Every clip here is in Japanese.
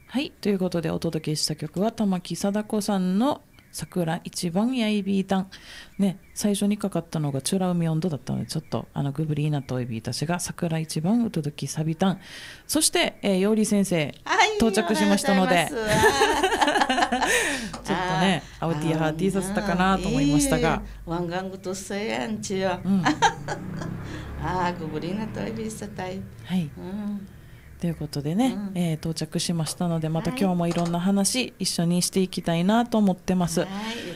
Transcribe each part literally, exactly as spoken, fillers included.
はい、ということでお届けした曲は玉木貞子さんの桜一番やいびいたん、ね、最初にかかったのがチュラ海温度だったので、ちょっとあのグブリーナといびいたしが桜一番うとどきさびたん。そして、えー、ようり先生到着しましたのでちょっとねアウティアハーティーさせたかなと思いましたが、 ワンガングとせやんちよ、うん、ああグブリーナといびいさたい、 はい、うんということでね、うんえー、到着しましたので、また今日もいろんな話一緒にしていきたいなと思ってます。はい、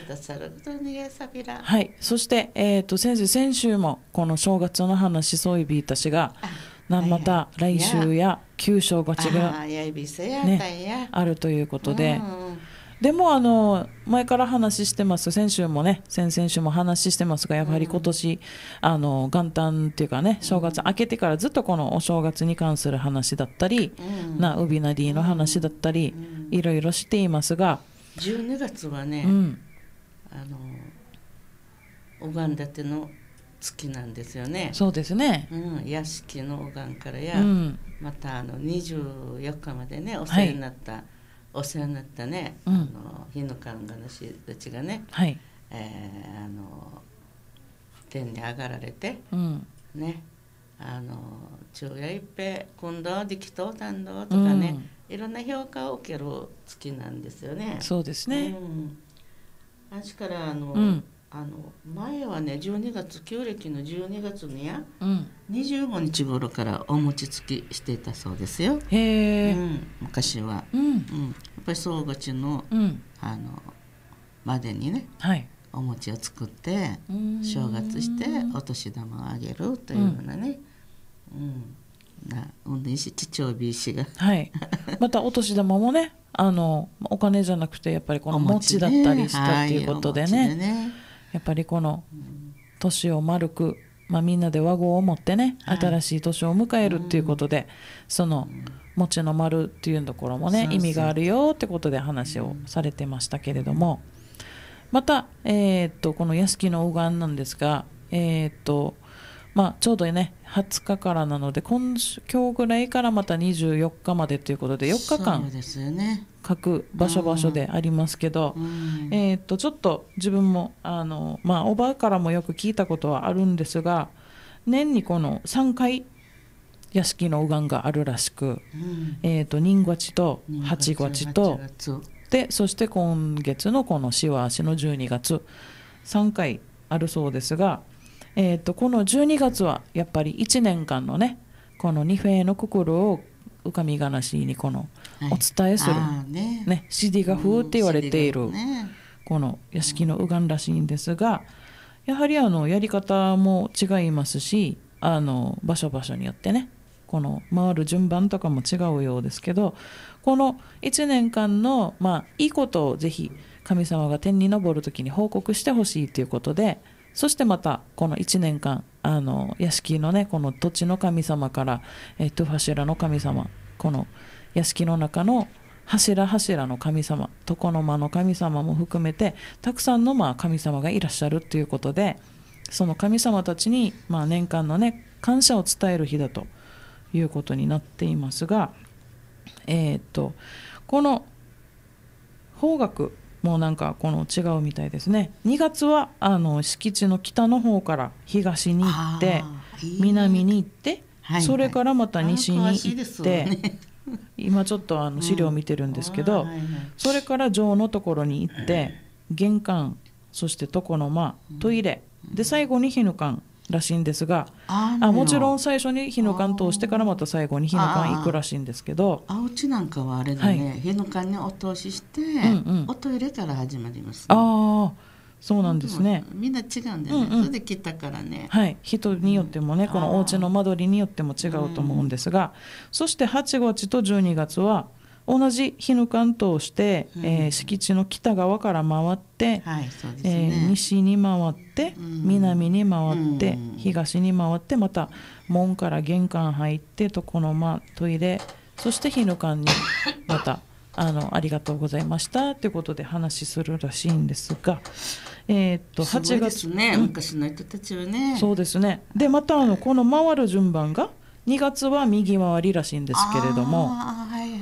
はい、そして、えー、と先生先週もこの正月の話そういびいたしがまた来週や旧正月が、ね、あるということで、うんでもあの前から話してます、先週もね先々週も話してますが、やはり今年、うん、あの元旦っていうかね正月明けてからずっとこのお正月に関する話だったり、うん、なウビナディの話だったり、うん、いろいろしていますが、 じゅうにがつはね、うん、あの拝んだての月なんですよね。 そうですね、 うん、屋敷の拝んからや、うん、またあのにじゅうよっかまでねお世話になった、はいお世話になったね、うん、あの日の神々たちがね、はいえー、あの天に上がられて、うん、ねあの昼夜一平今度はできとうたんどとかね、うん、いろんな評価を受ける月なんですよね。 そうですね。 うん、あしからあの、うんあの前はねじゅうにがつ旧暦のじゅうにがつにや、うん、にじゅうごにち頃からお餅つきしていたそうですよ。へえ、うん、昔は、うんうん、やっぱり正月の、うん、あのまでにね、はい、お餅を作って正月してお年玉をあげるというようなね、うんうん、なうんでし父親びいしが、 はい、またお年玉もねあのお金じゃなくてやっぱりこの餅だったりしたっていうことでね、はい、ねやっぱりこの年を丸く、まあ、みんなで和合を持ってね、はい、新しい年を迎えるっていうことで、うん、その餅の丸っていうところもね、うん、意味があるよってことで話をされてましたけれども、また、えー、っとこの屋敷の拝んなんですが、えー、っとまあ、ちょうどねはつかからなので 今, 今日ぐらいからまたにじゅうよっかまでということでよっかかん各場所場所でありますけど、うんえー、とちょっと自分もあの、まあ、おばあからもよく聞いたことはあるんですが、年にこのさんかい屋敷の拝んがあるらしく、うんえー、と人月と八月とでそして今月のこのしわしのじゅうにがつさんかいあるそうですが、えー、とこのじゅうにがつはやっぱりいちねんかんのねこの二平の心を浮かみがなしにこのお伝えする、はいねね、シディガ風って言われているこの屋敷の拝んらしいんですが、やはりあのやり方も違いますし、あの場所場所によってねこの回る順番とかも違うようですけど、このいちねんかんの、まあ、いいことをぜひ神様が天に昇る時に報告してほしいということで、そしてまたこのいちねんかんあの屋敷のねこの土地の神様から、えー、トゥファシラの神様、この屋敷の中の柱柱の神様、床の間の神様も含めてたくさんのまあ神様がいらっしゃるということで、その神様たちにまあ年間のね感謝を伝える日だということになっていますが、えー、っとこの方角もうなんかこの違うみたいですね。にがつはあの敷地の北の方から東に行って南に行って、はいはい、それからまた西に行って、ね、今ちょっとあの資料を見てるんですけど、うんはいはい、それから城のところに行って玄関、そして床の間、トイレで最後に日の館らしいんですが、ああもちろん最初に日の館通してからまた最後に日の館行くらしいんですけど、 あうちなんかはあれだね、はい、日の館にお通しして、うんうん、おトイレから始まります、ね、 ああそうなんですね、 みんな違うんだよね、うんうん、それで来たからね、 はい、人によってもね、うん、このお家の間取りによっても違うと思うんですが、うん、そしてはちがつとじゅうにがつは同じ日の館通して、うんえー、敷地の北側から回って、はいそうですねえー、西に回って、うん、南に回って、うん、東に回ってまた門から玄関入って床の間トイレ、そして日の館にまたあのありがとうございましたということで話するらしいんですが、えー、っとはちがつすごいですね、うん、昔の人たちはね。 そうですね。でまたあのこの回る順番がにがつは右回りらしいんですけれども、 あ、はいはいはいはい、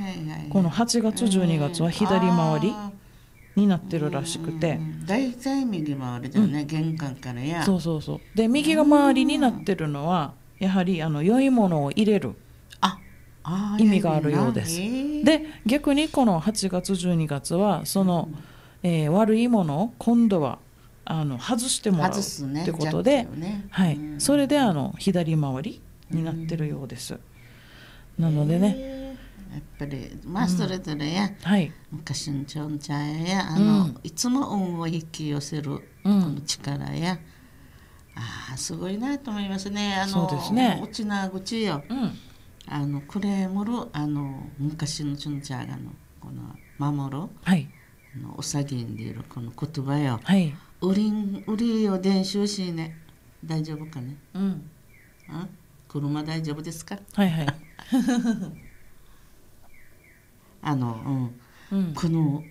このはちがつじゅうにがつは左回りになってるらしくて、 大体右回りだよね、うん、玄関からや。 そうそうそう。で右が回りになってるのはやはりあの良いものを入れる意味があるようです。で逆にこのはちがつじゅうにがつはその、うんえー、悪いものを今度はあの外してもらうってことで、ねはい、うん、それであの左回りになってるようです。うん、なのでね、 えー、やっぱりまあそれぞれや、うんはい、 昔のちょんちゃんやあの、うん、いつも運を引き寄せるこの力や、うん、あすごいなと思いますね。あのそうですね。 うちな口よ、うんあのクレームルあの昔のチュンチャーガのこの守る、はい、あのおさぎんでいるこの言葉よ、はい、うりんうりよ伝習しね大丈夫かね、うん、あ車大丈夫ですかはいはいあの、うんうん、この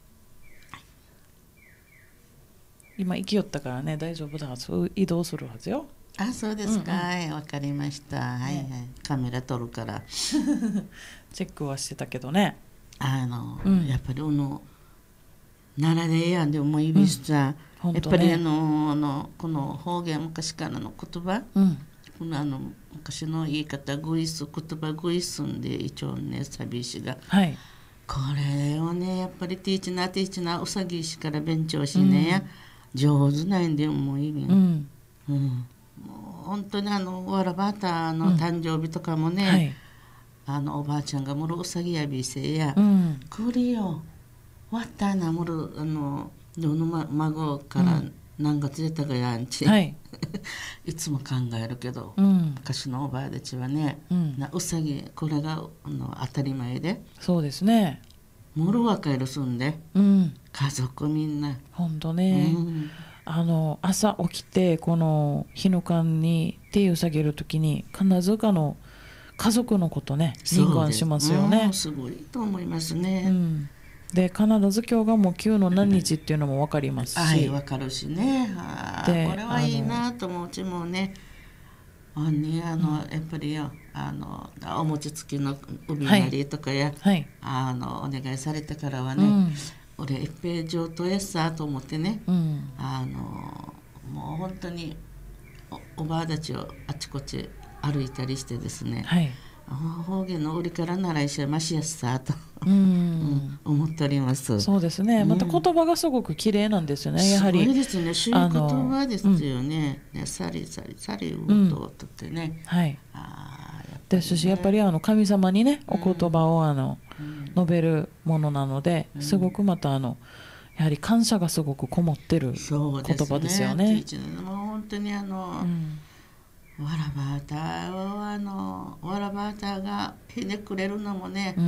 今行きよったからね大丈夫だそう移動するはずよ。 あそうですか、はい、うんうん、分かりました、はいはい、カメラ撮るからチェックはしてたけどねあの、うん、やっぱりあの奈良でやんでもいびしさ、うんね、やっぱりあのあのこの方言昔からの言葉、うん、このあの昔の言い方グイス言葉グイスんで一応ねサビ石が、はい、これをねやっぱりティーチナーティーチナーうさぎ石から勉強しね、うん、上手なんでもいいね、うんうんもう本当にあのわらばたの誕生日とかもね、うんはい、あのおばあちゃんがもろうさぎやびせや、うん、くりよわったなもろあのどの、ま、孫から何月出たかやんち、うんはい、いつも考えるけど、うん、昔のおばあたちはね、うん、なうさぎこれがあの当たり前でそうですねもろ若いるすんで、うん、家族みんなほんとね、うんあの朝起きてこの日の間に手を下げるときに必ずあの家族のことね認識しますよね。 すごいと思いますね、うん、 で必ず今日がもうきゅうの何日っていうのも分かりますし、 はい分かるしねあでこれはいいなと思ううちもねあにあの、うん、やっぱりよあのお餅つきの海なりとかや、はいはい、あのお願いされてからはね、うん俺一平上等やっさと思ってね、うん、あのもう本当に お, おばあたちをあちこち歩いたりしてですね、はい、方言の売りから習いしゃましやっさと、うんうん、思っております。 そうですね、また言葉がすごく綺麗なんですよね、うん、やはりすごいですね、主言葉ですよね、うん、サリサリサリウトとってね、うん、はいあですしやっぱりあの神様にねお言葉をあの、うん、述べるものなのですごくまたあのやはり感謝がすごくこもってる言葉ですよね。 そうですね。もう本当にあの、うん、わらばあたをあのわらばあたがひねくれるのもね、うん、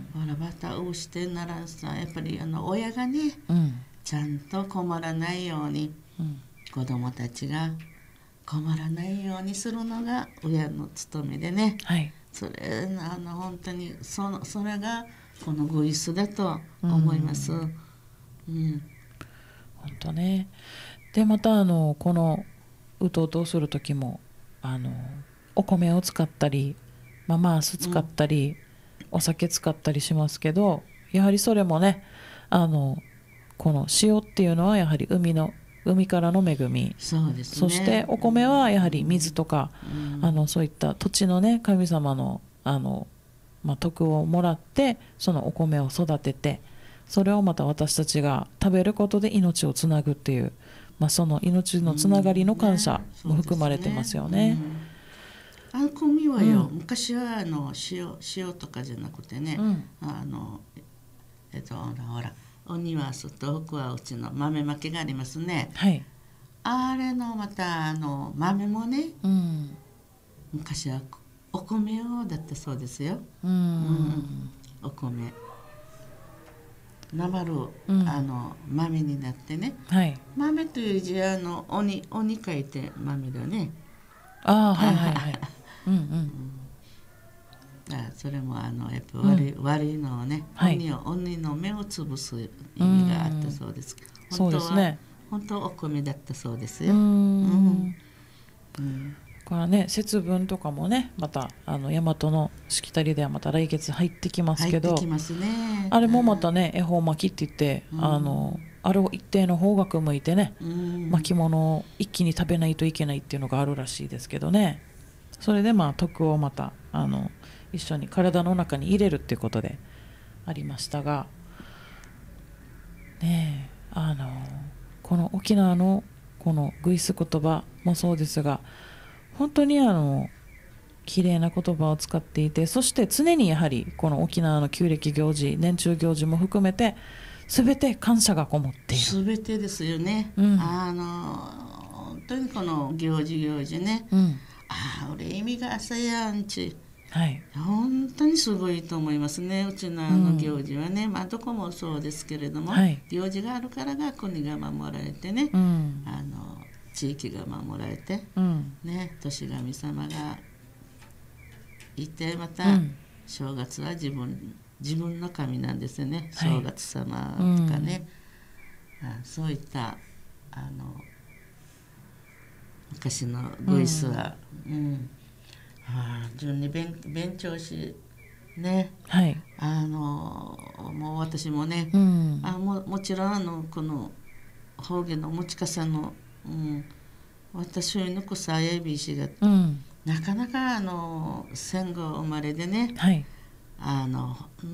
わらばあたをしてんならさやっぱりあの親がね、うん、ちゃんと困らないように、うん、子供たちが困らないようにするのが親の務めでね、はい、それあの本当に そ, それがこのご一緒だと思います、うんうん、 本当ね。でまたあのこのうとうとする時もあのお米を使ったり、まあ、マース使ったり、うん、お酒使ったりしますけどやはりそれもねあのこの塩っていうのはやはり海の海からの恵みそうですね、 そしてお米はやはり水とか、うん、あのそういった土地のね神様のあの、まあ、徳をもらってそのお米を育ててそれをまた私たちが食べることで命をつなぐっていう、まあ、その命のつながりの感謝も含まれてますよね。 あの米はよ、うん、昔はあの 塩, 塩とかじゃなくてね、うん、あのえっとほらお庭すと福はうちの豆まきがありますね、はい、あれのまたあの豆もね、うん、昔はお米をだったそうですよ、うん、うん、お米なまる、うん、あの豆になってね、はい、豆という字はあの鬼鬼書いて豆だね。 ああはいはいはいうんうん、 うん、あそれもあのやっぱ悪い、うん、悪いのをね、はい、鬼を鬼の目を潰す意味があったそうです。本当は、そうですね、本当はお米だったそうですよ。うん、うん、 からね節分とかもねまたあの大和のしきたりではまた来月入ってきますけど、 入ってきますね、 あれもまたね恵方巻きって言って、うん、あのあれを一定の方角向いてね、うん、巻き物を一気に食べないといけないっていうのがあるらしいですけどね、それでまあ徳をまたあの一緒に体の中に入れるっていうことでありましたがねえ、あのこの沖縄のこのグイス言葉もそうですが本当にあの綺麗な言葉を使っていて、そして常にやはりこの沖縄の旧暦行事年中行事も含めて全て感謝がこもっている。 全てですよね、うん、あの本当にこの行事行事ね、うん、ああ俺意味が朝やんち、はい、本当にすごいと思いますね。うちのあの行事はね、うん、まあどこもそうですけれども、はい、行事があるからが国が守られてね、うん、あの地域が守られて、うん、ね、年神様がいて、また、うん、正月は自分自分の神なんですよね、はい、正月様とかね、うん、あそういったあの昔のグイスは、うんうん、あ順に 勉, 勉強しね、はい、あのもう私もね、うん、あ も, もちろんあのこの方言の持ちかさの、うん、私の子さやびしが、うん、なかなかあの戦後生まれでね、はい、あのうん、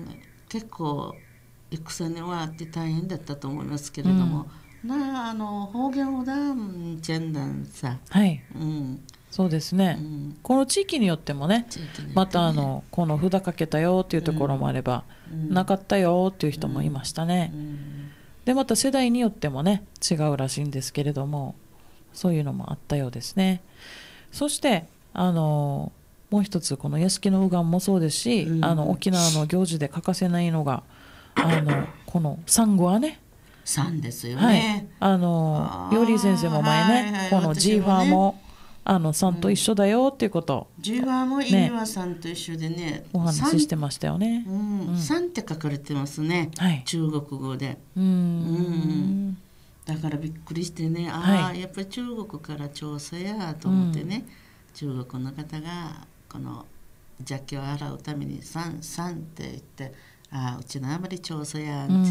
結構戦に終わって大変だったと思いますけれども、うん、なあの方言をだんチェンダンさ、 はい、うん、そうですね、うん、この地域によっても ね, ねまたあのこの札かけたよっていうところもあれば、うん、なかったよっていう人もいましたね、うんうん、でまた世代によってもね違うらしいんですけれどもそういうのもあったようですね。そしてあのもう一つこの屋敷の右岸もそうですし、うん、あの沖縄の行事で欠かせないのがあのこのサンゴはねサンですよね、 はい、あのヨーリー先生も前ね、はいはい、このジーファーも、ね、あのサンと一緒だよっていうこと、 うん、ジーファーも意味はサンと一緒でねお話ししてましたよね、 うんうん、サンって書かれてますね、はい、中国語でうんうんだからびっくりしてね、ああ、はい、やっぱり中国から調査やと思ってね、うん、中国の方がこの邪気を洗うためにサンサンって言ってああうちのあまり調査やん、うんうん、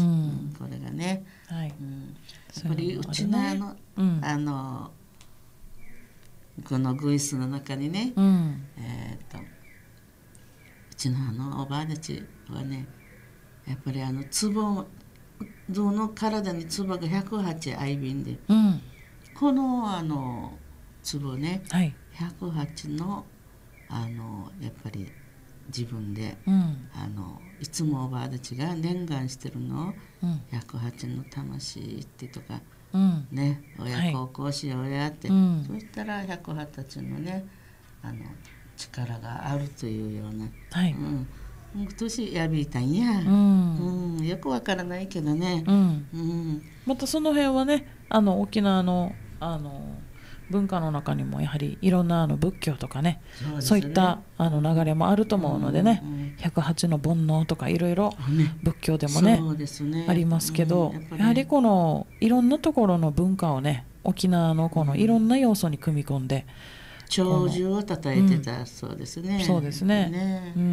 これがね、はいうん、やっぱりうちのあの、うん、あのこのグイスの中にね、うん、えー、とうちのあのおばあたちはねやっぱりあの壺象の体に壺がひゃくはち合瓶で、うん、このあの壺ね、はい、ひゃくはちのあのやっぱり自分で、うん、あのいつもおばあたちが念願してるのを、うん、ひゃくはちの魂ってとか、うん、ね親孝行しようやって、はい、そうしたらひゃくはちのねあの力があるというような、はいうん今年やびいたんや、うんうん、よくわからないけどね、うんうん、 またその辺はねあの沖縄の、あの文化の中にもやはりいろんなあの仏教とか ね, そうですねそういったあの流れもあると思うのでね、うんうん、ひゃくはちの煩悩とかいろいろ仏教でも ね, そうですねありますけど、うん、やっぱりやはりこのいろんなところの文化をね沖縄のこのいろんな要素に組み込んで長寿をたたえてたそうですね、 うん、そうですね、ねうんうん、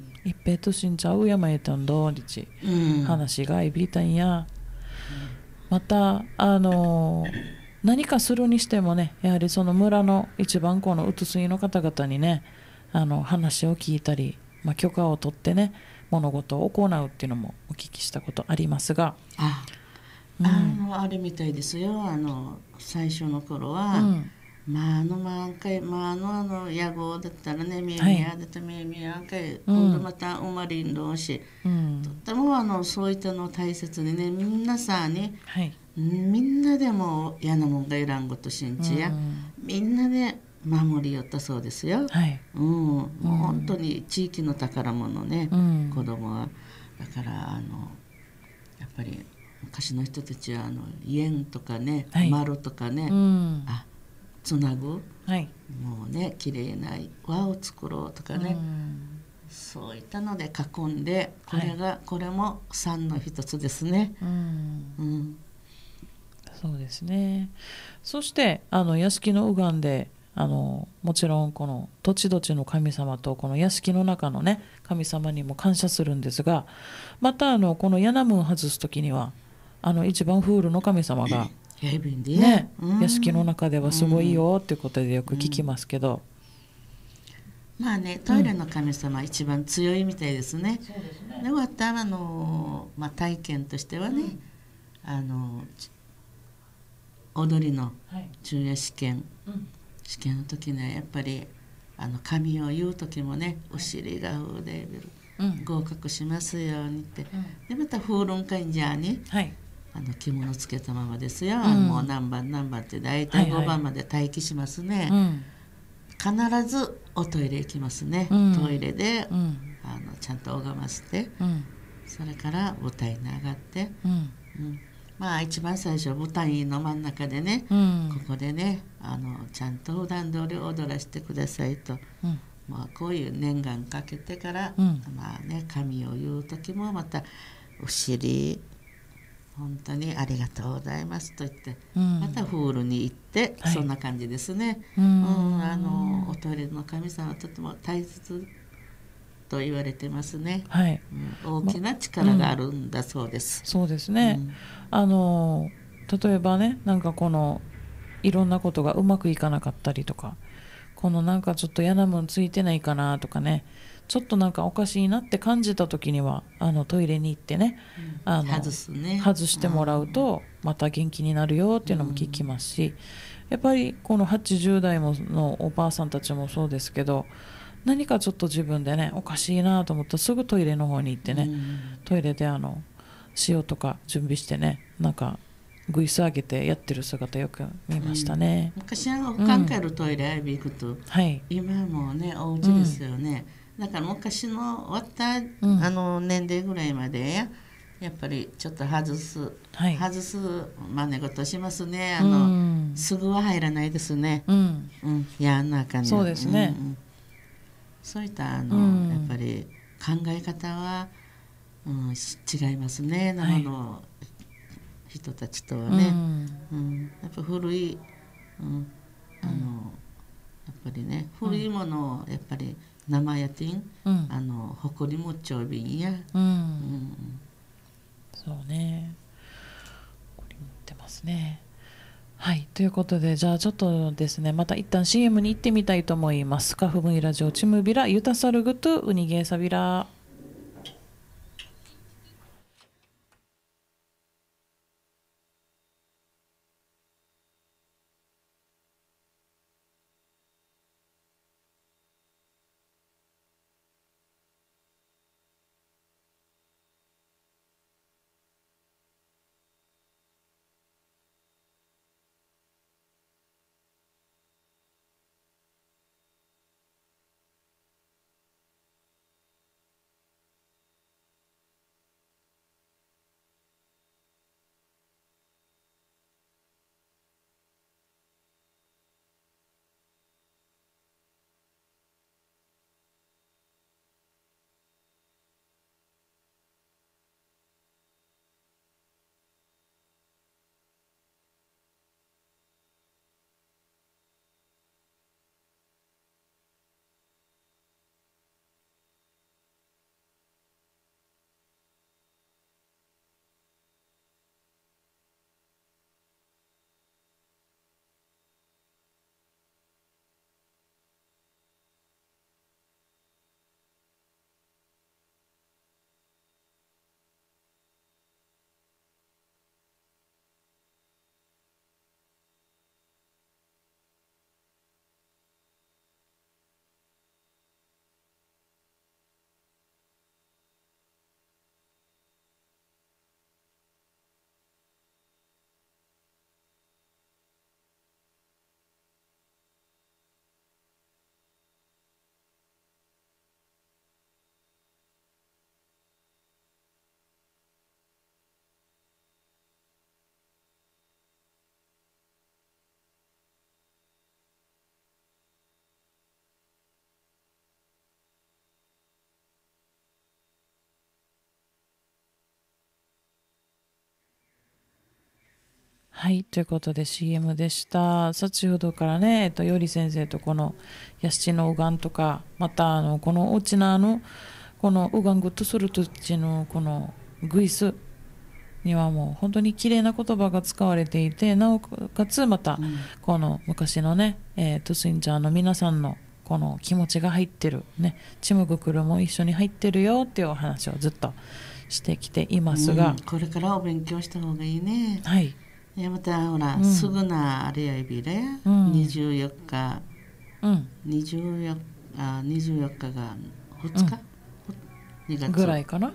一平としんちゃうやまえたんどりち、うん、話がいびいたんや、うん、またあの何かするにしてもねやはりその村の一番このうつすいの方々にねあの話を聞いたり、まあ、許可を取ってね物事を行うっていうのもお聞きしたことありますがあ、うん、あのあれみたいですよあの最初の頃は、うんまああの満開まああのあの野号だったらねミヤミヤだったらミヤミヤかい今度また生まれんろうし、うん、とってもあのそういったのを大切にねみんなさに、はい、みんなでも嫌なもんがいらんごとしんちや、うん、みんなで守りよったそうですよ、はいうん、もう本当に地域の宝物ね、うん、子供はだからあのやっぱり昔の人たちはあの家とかね、はい、丸とかね、うん、あつなぐ、はい、もうね綺麗な輪を作ろうとかね、うん、そういったので囲んでこれが、はい、これも三の一つですね、うんうん、 そうですね。そしてあの屋敷の右岸であのもちろんこの土地土地の神様とこの屋敷の中のね神様にも感謝するんですが、またあのこのヤナムン外す時にはあの一番フールの神様が、ね、屋敷の中ではすごいよっていうことでよく聞きますけど、 まあね、トイレの神様は一番強いみたいですね。そうですね。で終わったらあの、まあ、体験としてはね、うん、あの踊りの昼夜試験、はい、試験の時ねやっぱりあの神を言う時もね、お尻が上で合格しますようにって、うん、でまた風論会じゃに、はい、あの着物つけたままですよ、うん、もう何番何番って大体ごばんまで待機しますね、はいはい、うん、必ずおトイレ行きますね、うん、トイレで、うん、あのちゃんと拝ませて、うん、それから舞台に上がって、うんうん、まあ一番最初舞台の真ん中でね、うん、ここでねあのちゃんと普段通り踊らせてくださいと、うん、まあ、こういう念願かけてから、うん、まあね神を言う時もまたお尻本当にありがとうございますと言って、うん、またフールに行って、はい、そんな感じですね、うん、うん、あのおトイレの神様はとても大切と言われてますね、はい、うん、大きな力があるんだそうです、 ま、そうですね、うん、あの例えばねなんかこのいろんなことがうまくいかなかったりとか、このなんかちょっと嫌なもんついてないかなとかね、ちょっとなんかおかしいなって感じた時にはあのトイレに行ってね、うん、あの外すね、 外してもらうとまた元気になるよっていうのも聞きますし、やっぱりこのはちじゅう代ものおばあさんたちもそうですけど、何かちょっと自分でねおかしいなと思ったらすぐトイレの方に行ってね、うん、トイレであの塩とか準備してね、なんかグイス上げてやってる姿よく見ましたね、 うん、昔はおかんかるトイレあび行くと、うん、はい、今はもうねお家ですよね、うん、だから昔の終わった、うん、あの年齢ぐらいまでややっぱりちょっと外す、はい、外す真似事しますね、あの、うん、すぐは入らないですね、うんうん、やんなあかんね、 そうですね、 うんうん、そういったあの、うん、やっぱり考え方は、うん、違いますね、生の人たちとはね、うんうん、やっぱ古い、うん、あの、やっぱりね古いものをやっぱり生やてん、うん、あの誇りもちょうびんや、うんうん、 そうね、誇り持ってますね。はい、ということでじゃあちょっとですねまた一旦 シーエム に行ってみたいと思います。カフムイラジオチムビラユタサルグトゥウニゲーサビラ。 はい、ということで シーエム でした。先ほどからね、えっと、より先生とこのヤシチのウガンとか、またあのこのうちのあのこのウガングッとするとちのこのグイスにはもう本当に綺麗な言葉が使われていて、なおかつまたこの昔のね、えー、トゥスインジャーの皆さんのこの気持ちが入ってるね、チムグクルも一緒に入ってるよっていうお話をずっとしてきていますが、うん、 これからお勉強した方がいいね。 はい。 いやまたほら、うん、すぐなあれやいびれ、うん、にじゅうよっか、うん、にじゅうよっかあにじゅうよっかがふつか、 うん、にがつぐらいかな、うん、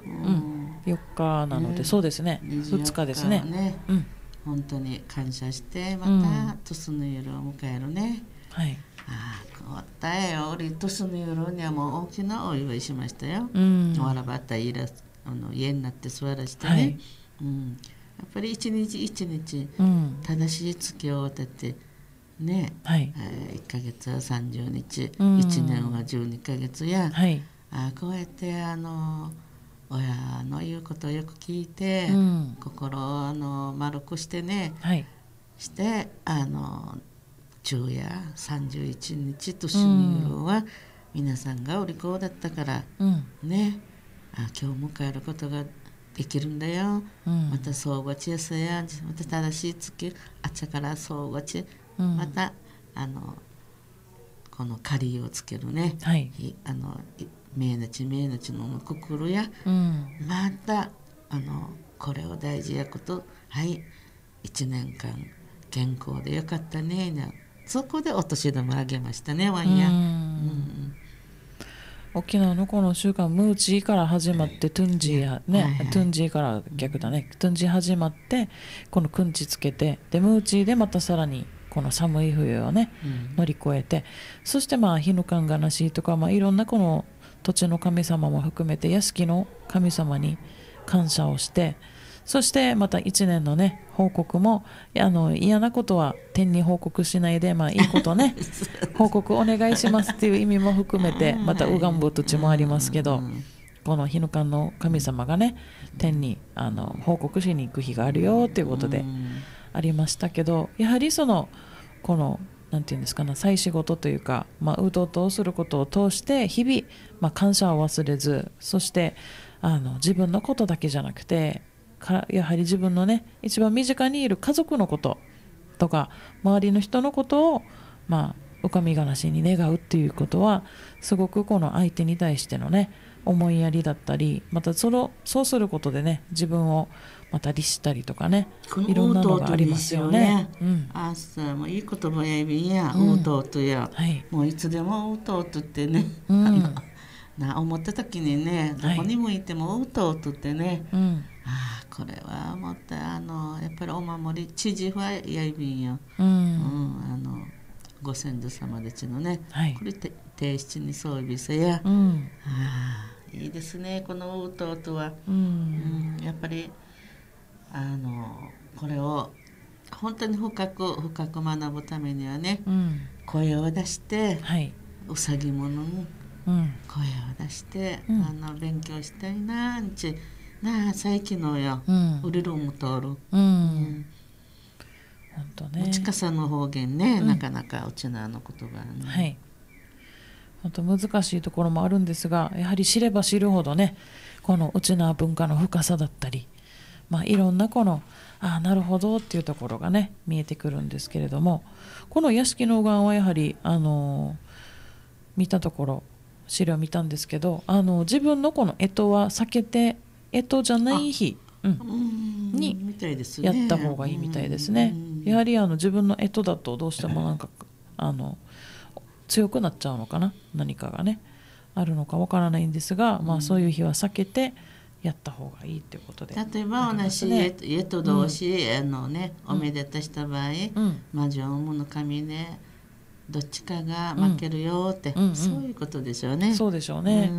よっかなので、ね、そうですねふつかですね、ね、 うん、本当に感謝してまたトスの夜を迎えるね、 はい、 ああこうったよ俺トスの夜にはもう大きなお祝いしましたよ、うん、わらばったいらあの家になって座らしてね、はい、うん、やっぱり一日一日正しい月を立ててね、はい、えー、いっかげつはさんじゅうにち、うん、いちねんはじゅうにかげつや、はい、あこうやってあの親の言うことをよく聞いて、うん、心をあの丸くしてね、はい、してあの昼夜さんじゅういちにちとしに夜は皆さんがお利口だったから、うん、ねあ今日迎えることができるんだよ、うん、また総合地やさやまた正しい月あっちゃから総合地、うん、またあのこの仮をつけるね、はい、あの命日命日のくくるや、うん、またあのこれを大事やことはいいちねんかん健康でよかったねそこでお年玉あげましたねワンや、うんうん沖縄のこの週間ムーチーから始まってトゥンジーやね、はいはい、トゥンジーから逆だね、うん、トゥンジー始まってこのくんちつけてでムーチーでまたさらにこの寒い冬をね、うん、乗り越えてそしてまあヒヌカンガナシーとか、まあ、いろんなこの土地の神様も含めて屋敷の神様に感謝をしてそしてまたいちねんのね報告もあの嫌なことは天に報告しないで、まあ、いいことね報告お願いしますっていう意味も含めてまたウガンボ土地もありますけどこのヒヌカンの神様がね天にあの報告しに行く日があるよということでありましたけどやはりそのこのなんていうんですかね祭祀事というか、まあ、うとうとすることを通して日々、まあ、感謝を忘れずそしてあの自分のことだけじゃなくてかやはり自分のね一番身近にいる家族のこととか周りの人のことをまあ浮かみ話に願うっていうことはすごくこの相手に対してのね思いやりだったりまたそのそうすることでね自分をまた律したりとかねいろんなのがありますよね。 うん、あさもういい言葉やいびんや、うん、うとうとや、はい、もういつでもうとうとってね、うん、な思った時にねどこにもいてもうとうとってね、はい、あこれはもってあのやっぱりお守り知事はやいびんよ、うんうん、あのご先祖様たちのね、はい、これ提出に装備せや、うん、あいいですねこのうとうとは、うんうん、やっぱりあのこれを本当に深く深く学ぶためにはね、うん、声を出して、はい、うさぎものも、うん、声を出して、うん、あの勉強したいなーんちなあ最近のよ、うん、売れるもとおる、うんうん、本当ね近さの方言ね、うん、なかなかうちのあの言葉ね、はい、本当難しいところもあるんですがやはり知れば知るほどねこのうちの文化の深さだったりまあ、いろんなこのああなるほどっていうところがね見えてくるんですけれどもこの屋敷の右岸はやはりあの見たところ資料見たんですけどあの自分のこの干支は避けて干支じゃない日、うん、にやった方がいいみたいですね。やはりあの自分の干支だとどうしてもなんかあの強くなっちゃうのかな何かがねあるのかわからないんですが、まあ、そういう日は避けてやった方がいいっていうことで、 例えば同じ家と同士、うん、あのね、おめでたした場合、うん、魔女の神ねどっちかが負けるよって、うんうん、そういうことでしょうね。 そうでしょうね。うん。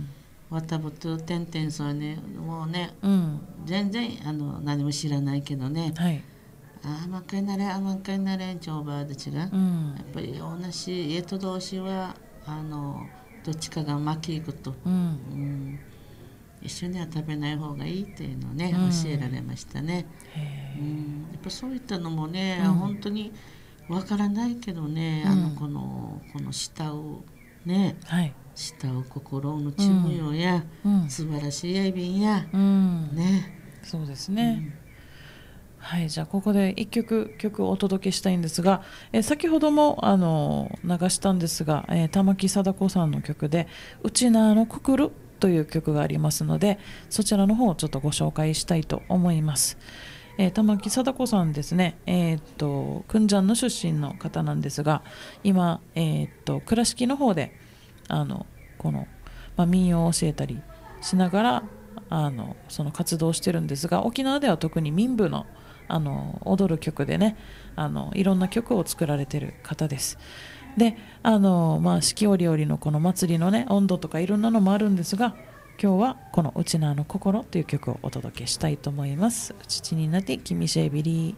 わたぶとてんてんそうねもうね、うん、全然あの何も知らないけどね。はい。ああ満開なれあ満開なれんちょうばたちが、うん、やっぱり同じ家と同士はあのどっちかが負けいくと。うん。うん一緒には食べない方がいいっていうのをね、うん、教えられましたね。うん、やっぱそういったのもね、うん、本当にわからないけどね、うん、あのこのこの舌をね、はい、舌を心のちむよや、うんうん、素晴らしいやいびんや、うん、ね、 そうですね。うんはい、じゃあここでいっきょく曲をお届けしたいんですが、え先ほどもあの流したんですが、えー、玉木貞子さんの曲で「うちなーのくくる」という曲がありますので、そちらの方をちょっとご紹介したいと思います。えー、玉木貞子さんですね、えー、っとクンジャンの出身の方なんですが、今、えー、っと倉敷の方であのこの、まあ、民謡を教えたりしながらあのその活動をしてるんですが、沖縄では特に民部のあの踊る曲でね、あのいろんな曲を作られている方です。で、あの、まあ、四季折々のこの祭りのね温度とかいろんなのもあるんですが、今日はこの「うちなーの心」という曲をお届けしたいと思います。うちちになってきみしえびり。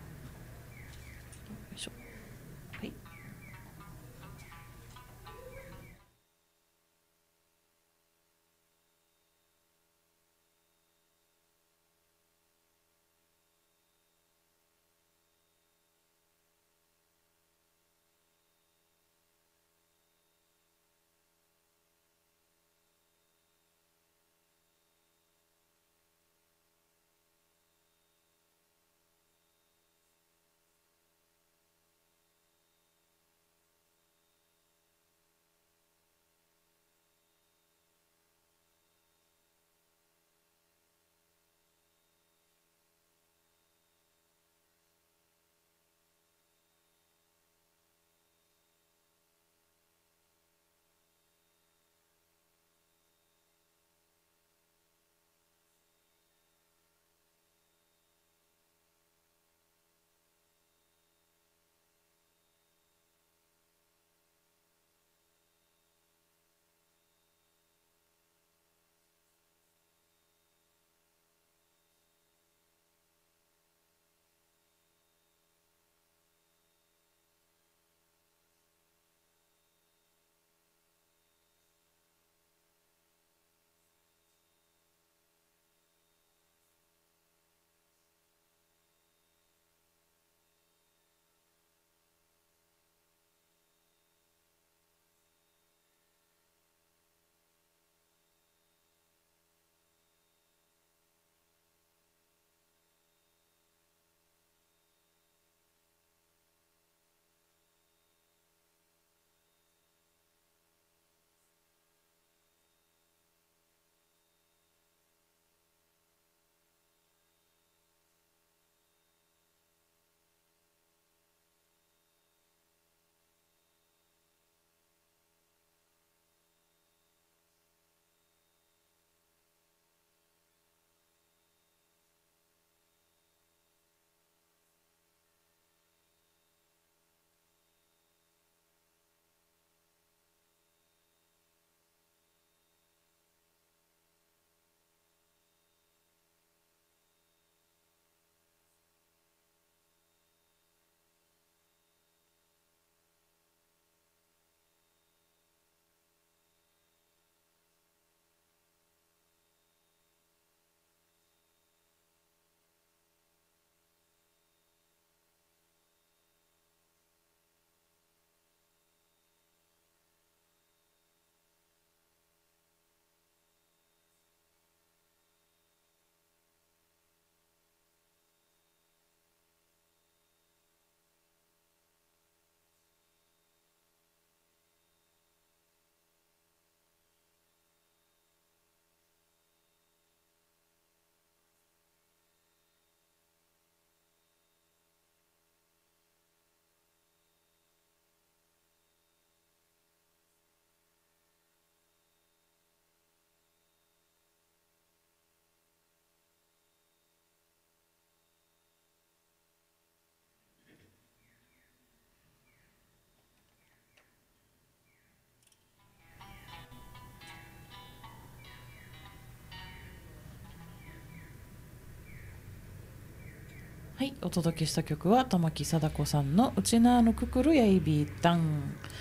はい、お届けした曲は玉木貞子さんの「うちなーのくくるやいびーたん」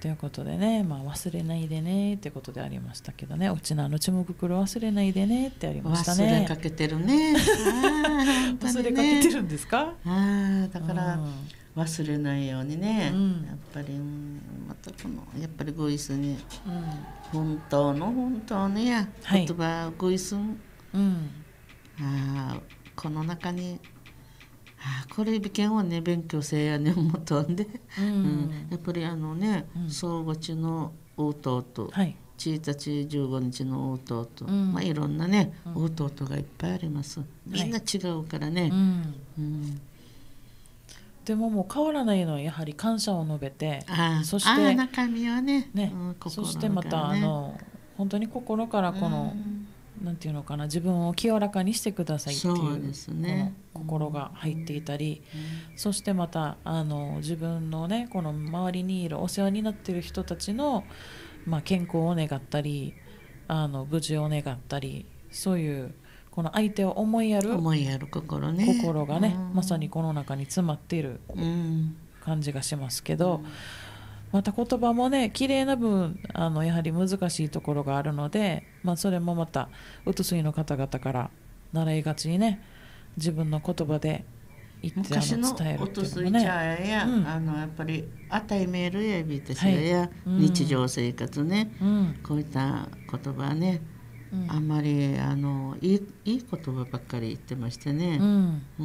ということでね、まあ、忘れないでねってことでありましたけどね、うちのあのちむくくる忘れないでねってありましたね。 忘れかけてるね。 あ忘れかけてるんですか。 あだから忘れないようにね、うん、やっぱり、うん、またこのやっぱりごいすに、うん、本当の本当のや言葉ごいすん、うん、あこの中にあこれびけんはね勉強せやね思ったんで、うんうん、やっぱりあのね、うん、総合地の弟、はい、ちいたちじゅうごにちの弟、うん、まあいろんなね、うん、弟がいっぱいあります。みんな違うからね、はいうんうん、 でももう変わらないのはやはり感謝を述べて、 あそして中身はね、 ねうん、そしてまたあの本当に心からこの、うんなんていうのかな自分を清らかにしてくださいっていう、そうですね、この心が入っていたり、うんうん、そしてまたあの自分のねこの周りにいるお世話になっている人たちの、まあ、健康を願ったりあの無事を願ったりそういうこの相手を思いやる思いやる心ね心がね、うん、まさにこの中に詰まっている感じがしますけど、うんまた言葉もね綺麗な分あのやはり難しいところがあるので、まあ、それもまたうつすいの方々から習いがちにね自分の言葉で言って昔の伝えるっていうのもねや、うん、あのやっぱり与えメールやびたしや、はいうん、日常生活ね、うん、こういった言葉ね、うん、あんまりあのいい、いい言葉ばっかり言ってましてね、うんうん、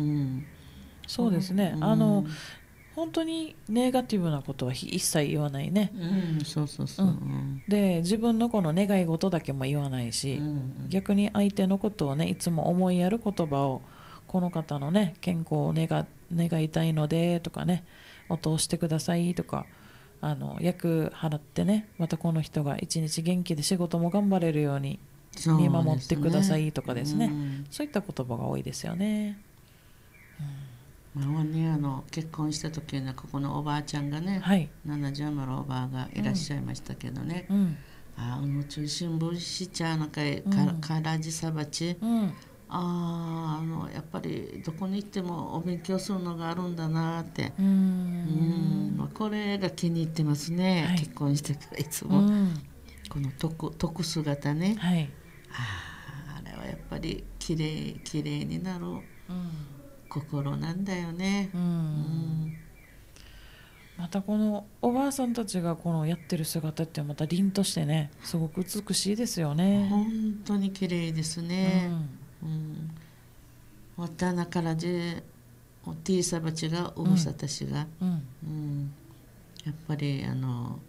そうですね、うん、あの本当にネガティブなことは一切言わないね、 うん、そうそうそう、うん、 で自分のこの願い事だけも言わないし、うんうん、逆に相手のことをねいつも思いやる言葉をこの方のね健康を願、願いたいのでとかねお通してくださいとかあの役払ってねまたこの人が一日元気で仕事も頑張れるように見守ってくださいとかですね、うん、そういった言葉が多いですよね、 うんまあね、あの結婚した時にここのおばあちゃんがね、はい、ななじゅうまるおばあがいらっしゃいましたけどね、うん、あの中心部しちゃうのかい、うん、からじさばち、うん、ああのやっぱりどこに行ってもお勉強するのがあるんだなってうんうん、まあ、これが気に入ってますね、はい、結婚してからいつも、うん、この徳徳姿ね、はい、ああれはやっぱりきれいきれいになる、うん心なんだよね、うんうん、 またこのおばあさんたちがこのやってる姿ってまた凛としてねすごく美しいですよね本当に綺麗ですね、うんうん、わたなからじおティーサバチがおぶさたしが、うんうん、やっぱりあの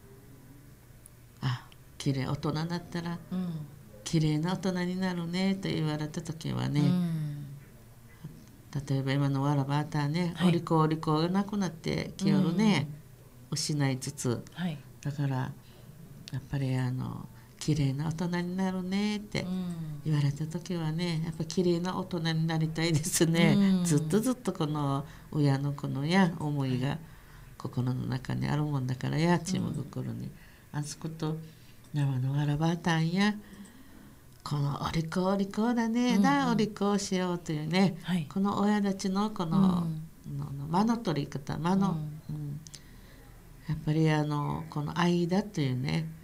あ綺麗大人になったら、うん、綺麗な大人になるねと言われた時はね、うん例えば今のわらばあたね、はい、お利口お利口がなくなってきよるね、うん、失いつつ、はい、だからやっぱりあの綺麗な大人になるねって言われた時はねやっぱ綺麗な大人になりたいですね、うん、ずっとずっとこの親のこのや思いが心の中にあるもんだからやちむ心に、うん、あそこと生のわらばあたんやこのお利口お利口だね、うんうん、なお利口しようというね、はい、この親たちのこの、うん、の間の取り方間の、うんうん、やっぱりあのこの間というね、うん、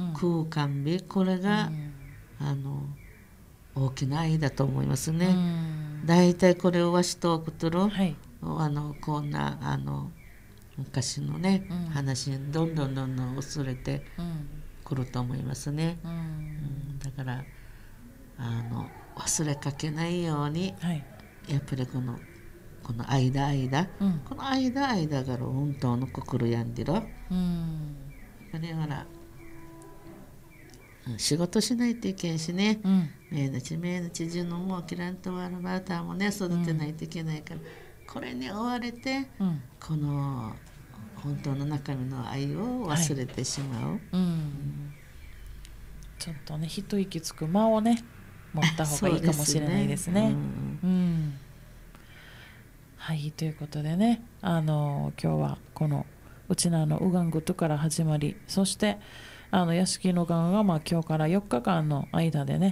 空間美これが、うん、あの大きな愛だと思いますね、うん、だいたいこれをわしとおくとる、はい、あのこんなあの昔のね、うん、話にどんどんどんどん薄れてくると思いますね、うんうん、だからあの忘れかけないように、はい、やっぱりこのこの間間、うん、この間間が本当の心やんでろ、うん、だから仕事しないといけんしね、うん、命日命日自分もキランとワラバーターもね育てないといけないから、うん、これに追われて、うん、この本当の中身の愛を忘れてしまう、はいうんうん、 ちょっとね一息つく間をね持った方がいいかもしれないですね。うんうん、はいということでねあの今日はこのうちのあのウガングトから始まりそしてあの屋敷のガンがまあ今日からよっかかんの間でね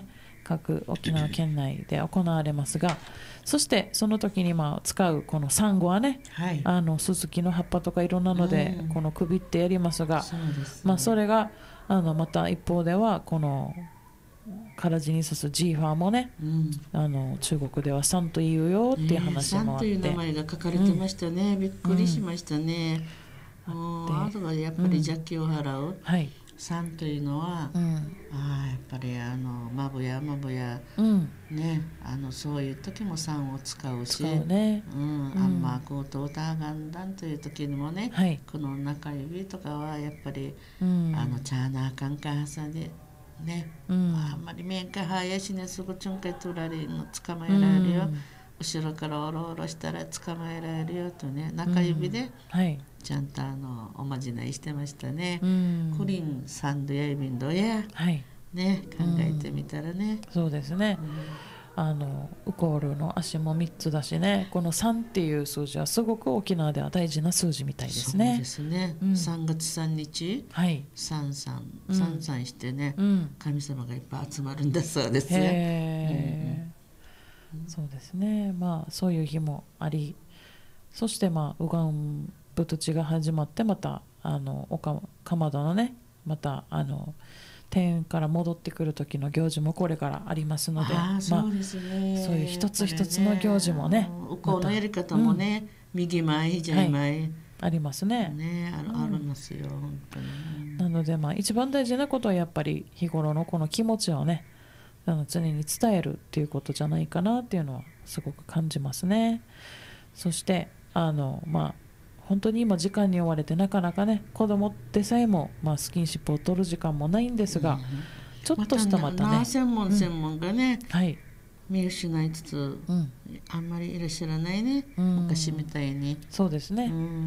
各沖縄県内で行われますが、そしてその時にまあ使うこのサンゴはね、はい、あのススキの葉っぱとかいろんなのでこの首ってやりますが、そうですね、まあ、それがあのまた一方ではこの空地に刺すジーファーもね、うん、あの中国ではサンと言うよっていう話もあって、 えー、サンという名前が書かれてましたね、うん、びっくりしましたね、うん、あとはやっぱり邪気を払う、うん、はい、サンというのは、うん、あやっぱりあのマブやマブや、うん、ね、あのそういう時もサンを使うし、使うね、うん、あんまこうと歌がんだんという時にもね、はい、この中指とかはやっぱり、うん、あのチャーナーカンカーさんでね、うん、あんまり面会早いしね、すぐちょんかい取られるの捕まえられるよ、うん、後ろからおろおろしたら捕まえられるよとね、中指で、うん、はい、ちゃんとあのおまじないしてましたね、うん、クリンサンドやイビンドや、はい、ね、考えてみたらね、 うん、そうですね、うん、あのウコールの足もみっつだしね、このさんっていう数字はすごく沖縄では大事な数字みたいですね。 そうですね、うん、さんがつさんにち、はい、さんさん、さんさんしてね、うん、神様がいっぱい集まるんだそうですよ。へー、うん、そうですね、まあそういう日もあり、そしてまあウガンブトチが始まってまたあのおかかまどのね、またあの天から戻ってくる時の行事もこれからありますので、 あ、そうですね、 まあ、そういう一つ一つの行事もね、 お香のやり方もね、うん、右前左前、はい、 ありますね、 ね、ある、うん、ありますよ本当に。 なのでまあ一番大事なことはやっぱり日頃のこの気持ちをね、あの常に伝えるっていうことじゃないかなっていうのはすごく感じますね。そしてあのまあ本当に今時間に追われてなかなかね、子供でさえも、まあ、スキンシップを取る時間もないんですが、うん、ちょっとしたまたね、 また専門専門がね、 うん、はい、 見失いつつ、うん、あんまりいらっしゃらないね、うん、昔みたいに。 そうですね、うん、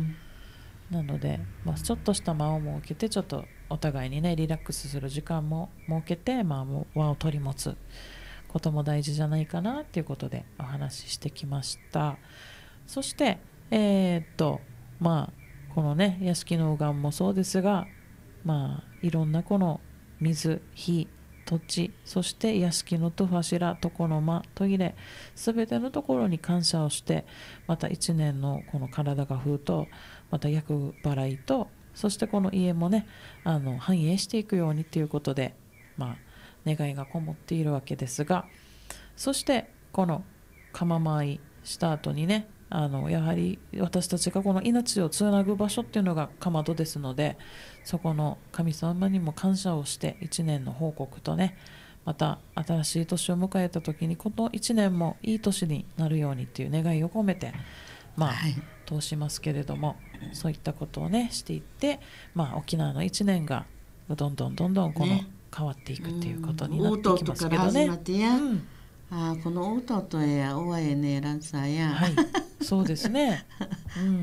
なので、まあ、ちょっとした間を設けてちょっとお互いにねリラックスする時間も設けて、まあ、輪を取り持つことも大事じゃないかなっていうことでお話ししてきました。そしてえー、っとまあこのね屋敷の右岸もそうですが、まあいろんなこの水、火、土地、そして屋敷の戸柱、床の間、戸切れ、すべてのところに感謝をして、また一年のこの体が風と、また厄払いと、そしてこの家もねあの繁栄していくようにということで、まあ願いがこもっているわけですが、そしてこの釜舞いした後にね、あのやはり私たちがこの命をつなぐ場所っていうのがかまどですので、そこの神様にも感謝をしていちねんの報告とね、また新しい年を迎えた時にこのいちねんもいい年になるようにっていう願いを込めてまあ、はい、通しますけれども、そういったことをねしていって、まあ、沖縄のいちねんがどんどんどんどんこの、ね、変わっていくっていうことになっていきますけどね。 あこの歌とやおわえねらんさや、 はい、そうですね、うんうん、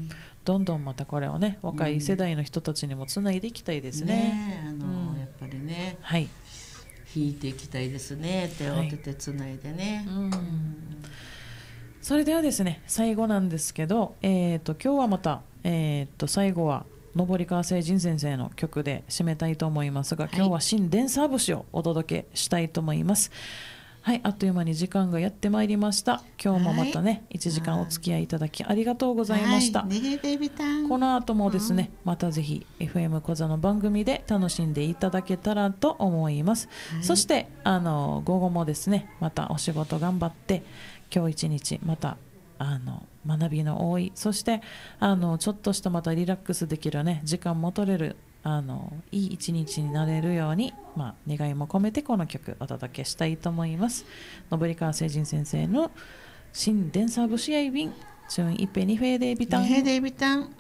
どんどんまたこれをね若い世代の人たちにもつないでいきたいですね、 ね、あの、うん、やっぱりね、はい、弾いていきたいですね、手を当ててつないでね、はい、うん、 それではですね最後なんですけど、えー、と今日はまた、えー、と最後は登川聖人先生の曲で締めたいと思いますが、今日は新伝サー節をお届けしたいと思います。はい、あっという間に時間がやってまいりました。今日もまたね、はい、いちじかんお付き合いいただきありがとうございました、はい、この後もですね、うん、またぜひ エフエム 小座の番組で楽しんでいただけたらと思います、はい、そしてあの午後もですねまたお仕事頑張って今日一日またあの学びの多い、そしてあのちょっとしたまたリラックスできるね時間も取れるあのいい一日になれるように、まあ、願いも込めてこの曲お届けしたいと思います。登川聖人先生の新伝サーブ試合便チュンイペニフェーデービタン。